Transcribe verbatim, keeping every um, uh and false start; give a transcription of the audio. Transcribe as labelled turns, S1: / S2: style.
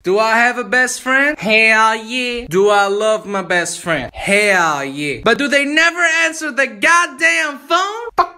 S1: Do I have a best friend? Hell yeah. Do I love my best friend? Hell yeah. But do they never answer the goddamn phone? Fuck